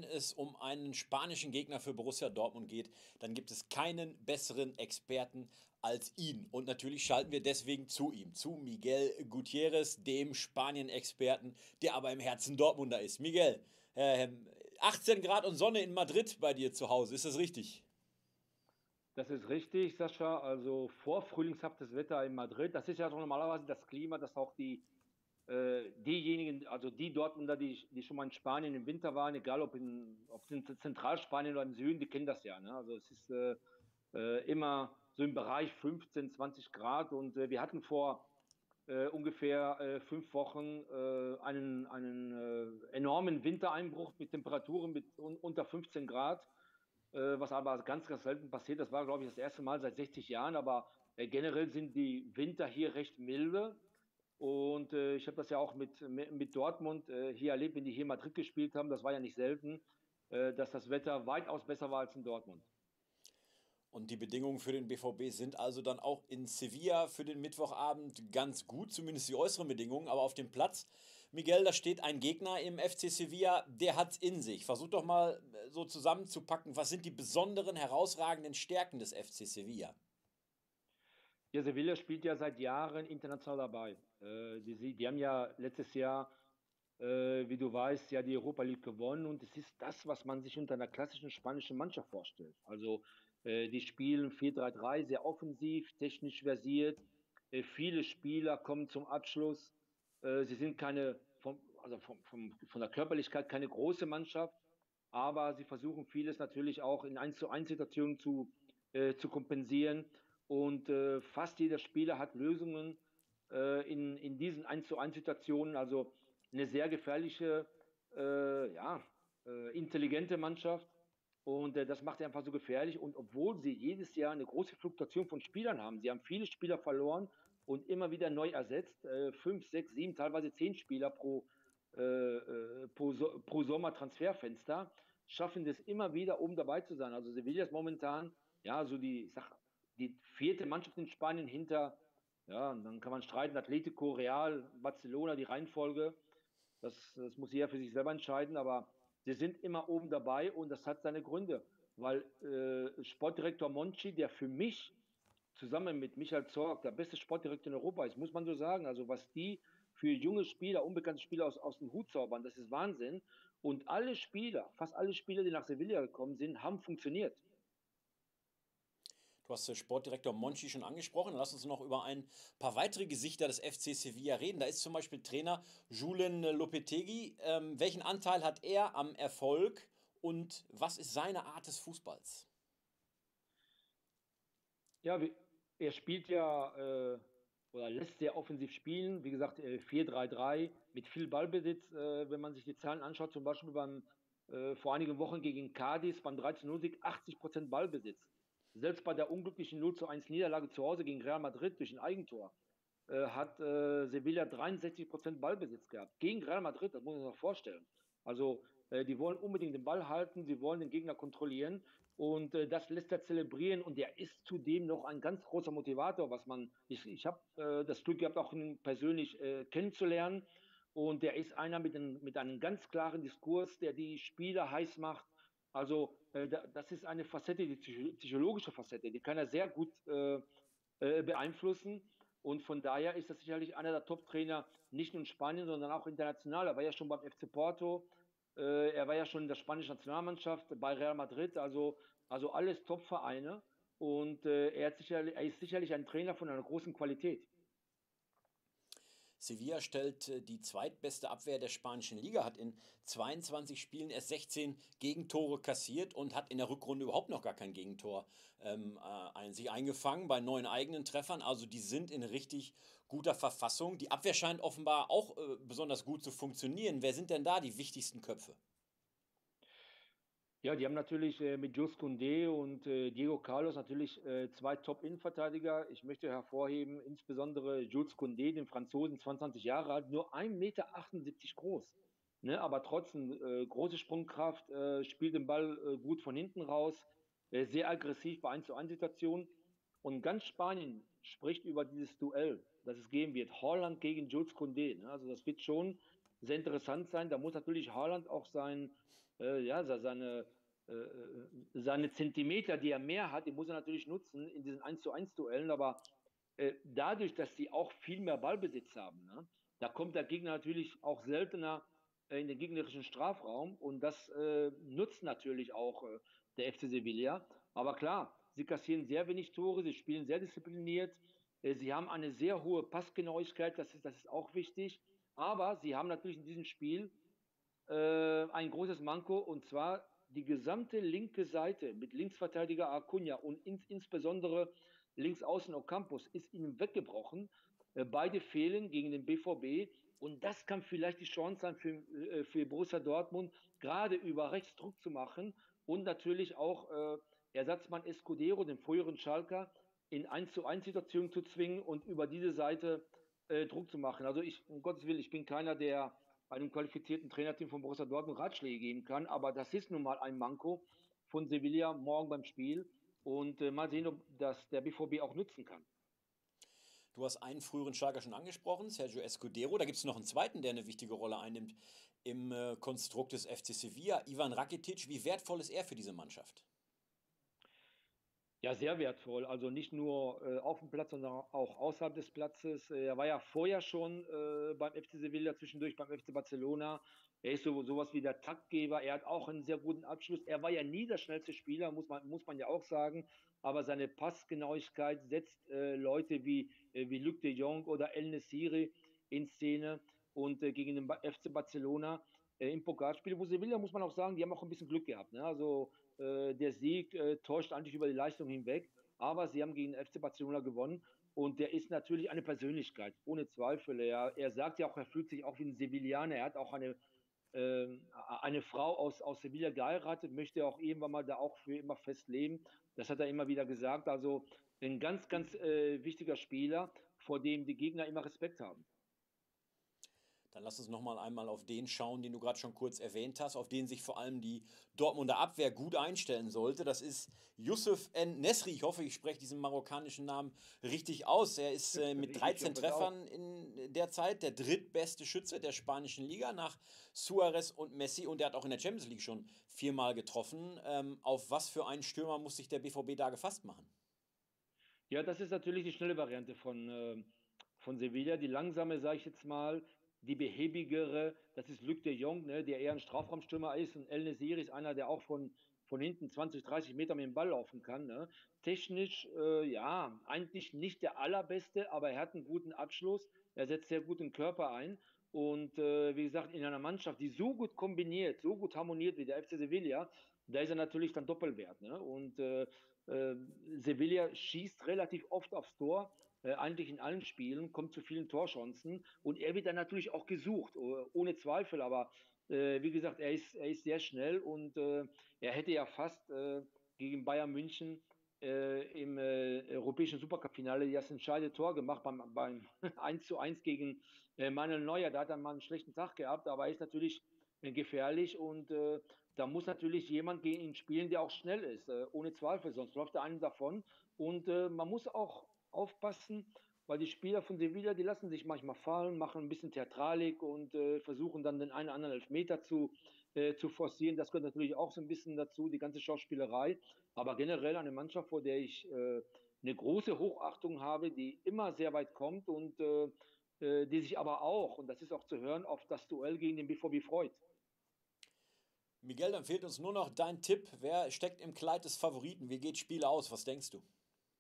wenn es um einen spanischen Gegner für Borussia Dortmund geht, dann gibt es keinen besseren Experten als ihn. Und natürlich schalten wir deswegen zu ihm, zu Miguel Gutierrez, dem Spanien-Experten, der aber im Herzen Dortmunder ist. Miguel, 18 Grad und Sonne in Madrid bei dir zu Hause, ist das richtig? Das ist richtig, Sascha. Also vorfrühlingshaftes Wetter in Madrid. Das ist ja doch normalerweise das Klima, das auch diejenigen, also die Dortmunder, die schon mal in Spanien im Winter waren, egal ob in Zentralspanien oder im Süden, die kennen das ja. Ne? Also es ist immer so im Bereich 15, 20 Grad und wir hatten vor ungefähr 5 Wochen einen enormen Wintereinbruch mit Temperaturen unter 15 Grad, was aber ganz, ganz selten passiert. Das war, glaube ich, das erste Mal seit 60 Jahren, aber generell sind die Winter hier recht milde. Und ich habe das ja auch mit Dortmund hier erlebt, wenn die hier in Madrid gespielt haben. Das war ja nicht selten, dass das Wetter weitaus besser war als in Dortmund. Und die Bedingungen für den BVB sind also dann auch in Sevilla für den Mittwochabend ganz gut, zumindest die äußeren Bedingungen. Aber auf dem Platz, Miguel, da steht ein Gegner im FC Sevilla, der hat's in sich. Versuch doch mal so zusammenzupacken, was sind die besonderen, herausragenden Stärken des FC Sevilla? Ja, Sevilla spielt ja seit Jahren international dabei. Die haben ja letztes Jahr, wie du weißt, ja die Europa League gewonnen und es ist das, was man sich unter einer klassischen spanischen Mannschaft vorstellt. Also die spielen 4-3-3, sehr offensiv, technisch versiert. Viele Spieler kommen zum Abschluss. Sie sind von der Körperlichkeit keine große Mannschaft, aber sie versuchen vieles natürlich auch in 1-zu-1 Situationen zu kompensieren. Und fast jeder Spieler hat Lösungen in diesen 1-zu-1 Situationen. Also eine sehr gefährliche, ja, intelligente Mannschaft. Und das macht sie einfach so gefährlich. Und obwohl sie jedes Jahr eine große Fluktuation von Spielern haben, sie haben viele Spieler verloren und immer wieder neu ersetzt, 5, 6, 7, teilweise 10 Spieler pro Sommertransferfenster, schaffen das immer wieder, oben dabei zu sein. Also Sevilla ist momentan, ja, so die vierte Mannschaft in Spanien hinter, ja, und dann kann man streiten, Atletico, Real, Barcelona, die Reihenfolge. Das muss jeder für sich selber entscheiden, aber sie sind immer oben dabei und das hat seine Gründe, weil Sportdirektor Monchi, der für mich zusammen mit Michael Zorc der beste Sportdirektor in Europa ist, muss man so sagen. Also was die für junge Spieler, unbekannte Spieler aus dem Hut zaubern, das ist Wahnsinn. Und alle Spieler, fast alle Spieler, die nach Sevilla gekommen sind, haben funktioniert. Du hast Sportdirektor Monchi schon angesprochen. Lass uns noch über ein paar weitere Gesichter des FC Sevilla reden. Da ist zum Beispiel Trainer Julen Lopetegui. Welchen Anteil hat er am Erfolg und was ist seine Art des Fußballs? Ja, er spielt ja oder lässt sehr offensiv spielen. Wie gesagt, 4-3-3 mit viel Ballbesitz. Wenn man sich die Zahlen anschaut, zum Beispiel vor einigen Wochen gegen Cadiz beim 13-0-Sieg, 80% Ballbesitz. Selbst bei der unglücklichen 0-1 Niederlage zu Hause gegen Real Madrid durch ein Eigentor hat Sevilla 63% Ballbesitz gehabt. Gegen Real Madrid, das muss man sich noch vorstellen. Also die wollen unbedingt den Ball halten, sie wollen den Gegner kontrollieren und das lässt er zelebrieren und er ist zudem noch ein ganz großer Motivator, ich habe das Glück gehabt, auch ihn persönlich kennenzulernen und der ist einer mit einem ganz klaren Diskurs, der die Spieler heiß macht. Also das ist eine Facette, die psychologische Facette, die kann er sehr gut beeinflussen. Und von daher ist das sicherlich einer der Top-Trainer, nicht nur in Spanien, sondern auch international. Er war ja schon beim FC Porto, er war ja schon in der spanischen Nationalmannschaft bei Real Madrid, also alles Top-Vereine. Und er ist sicherlich ein Trainer von einer großen Qualität. Sevilla stellt die zweitbeste Abwehr der spanischen Liga, hat in 22 Spielen erst 16 Gegentore kassiert und hat in der Rückrunde überhaupt noch gar kein Gegentor sich eingefangen bei 9 eigenen Treffern. Also die sind in richtig guter Verfassung. Die Abwehr scheint offenbar auch besonders gut zu funktionieren. Wer sind denn da die wichtigsten Köpfe? Ja, die haben natürlich mit Jules Koundé und Diego Carlos natürlich zwei Top-Innenverteidiger. Ich möchte hervorheben, insbesondere Jules Koundé, den Franzosen, 22 Jahre alt, nur 1,78 Meter groß. Ne, aber trotzdem große Sprungkraft, spielt den Ball gut von hinten raus, sehr aggressiv bei 1-zu-1 Situationen. Und ganz Spanien spricht über dieses Duell, das es geben wird. Holland gegen Jules Koundé. Ne? Also das wird schon sehr interessant sein. Da muss natürlich Haaland auch ja, seine Zentimeter, die er mehr hat, die muss er natürlich nutzen in diesen 1:1 Duellen. Aber dadurch, dass sie auch viel mehr Ballbesitz haben, ne, da kommt der Gegner natürlich auch seltener in den gegnerischen Strafraum und das nutzt natürlich auch der FC Sevilla. Aber klar, sie kassieren sehr wenig Tore, sie spielen sehr diszipliniert, sie haben eine sehr hohe Passgenauigkeit, das ist auch wichtig. Aber sie haben natürlich in diesem Spiel ein großes Manko und zwar die gesamte linke Seite mit Linksverteidiger Acuna und insbesondere links außen Ocampos ist ihnen weggebrochen. Beide fehlen gegen den BVB und das kann vielleicht die Chance sein für Borussia Dortmund, gerade über rechts Druck zu machen und natürlich auch Ersatzmann Escudero, den früheren Schalker, in 1:1 Situationen zu zwingen und über diese Seite Druck zu machen. Also um Gottes Willen, ich bin keiner, der einem qualifizierten Trainerteam von Borussia Dortmund Ratschläge geben kann. Aber das ist nun mal ein Manko von Sevilla morgen beim Spiel. Und mal sehen, ob das der BVB auch nutzen kann. Du hast einen früheren Schalker schon angesprochen, Sergio Escudero. Da gibt es noch einen zweiten, der eine wichtige Rolle einnimmt im Konstrukt des FC Sevilla, Ivan Rakitic. Wie wertvoll ist er für diese Mannschaft? Ja, sehr wertvoll. Also nicht nur auf dem Platz, sondern auch außerhalb des Platzes. Er war ja vorher schon beim FC Sevilla, zwischendurch beim FC Barcelona. Er ist sowas wie der Taktgeber. Er hat auch einen sehr guten Abschluss. Er war ja nie der schnellste Spieler, muss man ja auch sagen. Aber seine Passgenauigkeit setzt Leute wie Luc de Jong oder El Nesiri in Szene. Und gegen den FC Barcelona im Pokalspiel, wo Sevilla, muss man auch sagen, die haben auch ein bisschen Glück gehabt. Ne? Also der Sieg täuscht eigentlich über die Leistung hinweg, aber sie haben gegen den FC Barcelona gewonnen und der ist natürlich eine Persönlichkeit, ohne Zweifel. Er sagt ja auch, er fühlt sich auch wie ein Sevillaner, er hat auch äh, eine Frau aus Sevilla geheiratet, möchte auch irgendwann mal da auch für immer fest leben. Das hat er immer wieder gesagt. Also ein ganz wichtiger Spieler, vor dem die Gegner immer Respekt haben. Dann lass uns noch mal einmal auf den schauen, den du gerade schon kurz erwähnt hast, auf den sich vor allem die Dortmunder Abwehr gut einstellen sollte. Das ist Youssef En-Nesyri. Ich hoffe, ich spreche diesen marokkanischen Namen richtig aus. Er ist mit Ich 13 hoffe es auch. Treffern in der Zeit der drittbeste Schütze der spanischen Liga nach Suarez und Messi. Und er hat auch in der Champions League schon viermal getroffen. Auf was für einen Stürmer muss sich der BVB da gefasst machen? Ja, das ist natürlich die schnelle Variante von Sevilla. Die langsame, sage ich jetzt mal, die behäbigere, das ist Luc de Jong, ne, der eher ein Strafraumstürmer ist. Und El Nesiri ist einer, der auch von hinten 20, 30 Meter mit dem Ball laufen kann. Ne. Technisch, ja, eigentlich nicht der allerbeste, aber er hat einen guten Abschluss. Er setzt sehr gut den Körper ein. Und wie gesagt, in einer Mannschaft, die so gut kombiniert, so gut harmoniert wie der FC Sevilla, da ist er natürlich dann Doppelwert. Ne? Und äh, Sevilla schießt relativ oft aufs Tor, eigentlich in allen Spielen, kommt zu vielen Torchancen und er wird dann natürlich auch gesucht, ohne Zweifel, aber wie gesagt, er ist sehr schnell und er hätte ja fast gegen Bayern München im europäischen Supercup-Finale das entscheidende Tor gemacht beim 1:1 gegen Manuel Neuer. Da hat er mal einen schlechten Tag gehabt, aber er ist natürlich gefährlich und da muss natürlich jemand gegen ihn spielen, der auch schnell ist, ohne Zweifel, sonst läuft er einem davon. Und man muss auch aufpassen, weil die Spieler von Sevilla, die lassen sich manchmal fallen, machen ein bisschen Theatralik und versuchen dann den einen oder anderen Elfmeter zu forcieren. Das gehört natürlich auch so ein bisschen dazu, die ganze Schauspielerei. Aber generell eine Mannschaft, vor der ich eine große Hochachtung habe, die immer sehr weit kommt und die sich aber auch, und das ist auch zu hören, auf das Duell gegen den BVB freut. Miguel, dann fehlt uns nur noch dein Tipp. Wer steckt im Kleid des Favoriten? Wie geht Spiel aus? Was denkst du?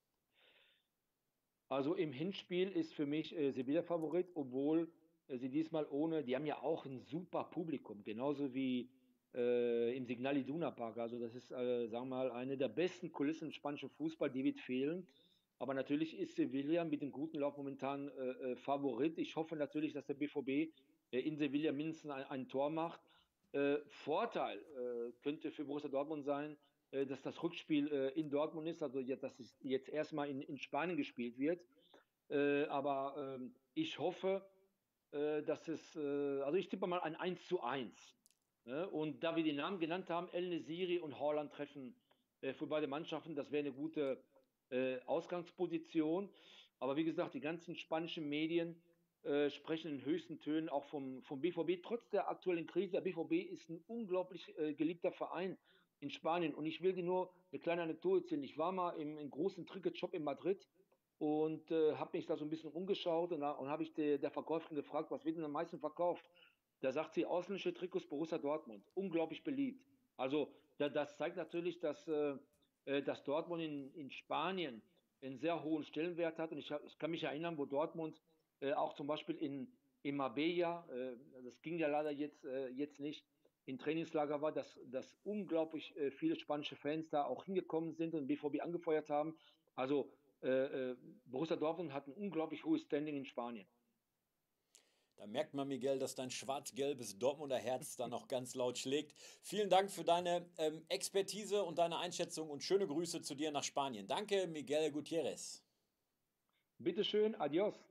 Also im Hinspiel ist für mich Sevilla Favorit, obwohl sie diesmal ohne, die haben ja auch ein super Publikum, genauso wie im Signal Iduna Park. Also das ist, sagen wir mal, eine der besten Kulissen im spanischen Fußball, die wird fehlen. Aber natürlich ist Sevilla mit dem guten Lauf momentan Favorit. Ich hoffe natürlich, dass der BVB in Sevilla mindestens ein Tor macht. Vorteil könnte für Borussia Dortmund sein, dass das Rückspiel in Dortmund ist, also dass es jetzt erstmal in Spanien gespielt wird. Aber ich hoffe, also ich tippe mal ein 1:1. Ne? Und da wir die Namen genannt haben, El Nesiri und Haaland treffen für beide Mannschaften, das wäre eine gute Ausgangsposition. Aber wie gesagt, die ganzen spanischen Medien sprechen in höchsten Tönen auch vom BVB. Trotz der aktuellen Krise, der BVB ist ein unglaublich geliebter Verein in Spanien. Und ich will dir nur eine kleine Anekdote erzählen. Ich war mal im großen Ticketshop in Madrid und habe mich da so ein bisschen umgeschaut und habe ich der Verkäuferin gefragt, was wird denn am meisten verkauft? Da sagt sie, ausländische Trikots Borussia Dortmund. Unglaublich beliebt. Also das zeigt natürlich, dass Dortmund in Spanien einen sehr hohen Stellenwert hat. Und ich kann mich erinnern, wo Dortmund auch zum Beispiel in Marbella, das ging ja leider jetzt nicht, im Trainingslager war, dass unglaublich viele spanische Fans da auch hingekommen sind und BVB angefeuert haben. Also äh, äh, Borussia Dortmund hat ein unglaublich hohes Standing in Spanien. Da merkt man, Miguel, dass dein schwarz-gelbes Dortmunder Herz da noch ganz laut schlägt. Vielen Dank für deine Expertise und deine Einschätzung und schöne Grüße zu dir nach Spanien. Danke, Miguel Gutierrez. Bitteschön, adios.